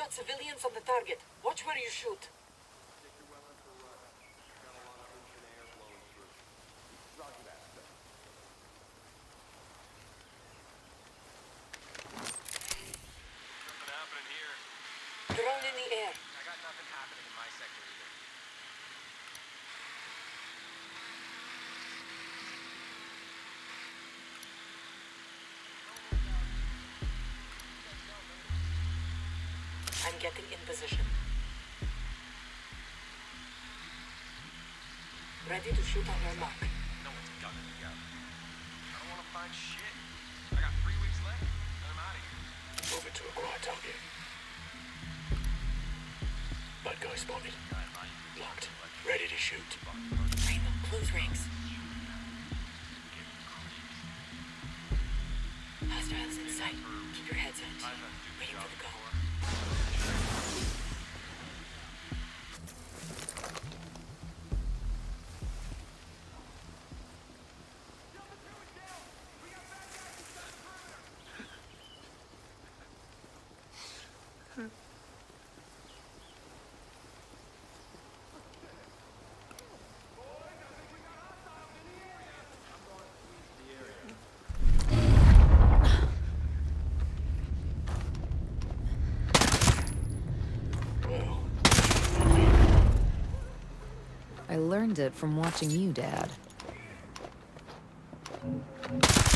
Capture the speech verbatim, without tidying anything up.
got civilians on the target. Watch where you shoot. Drone in the air. I got nothing happening in my sector either. I'm getting in position. Ready to shoot on your mark. No one's gunning me up. I don't want to find shit. I got three weeks left, and I'm out of here. Move it to a quiet target. Bad guy spotted. Locked. Ready to shoot. Rainbow, close ranks. Hostiles in sight. Keep your heads out. Waiting for the call. I learned it from watching you, Dad.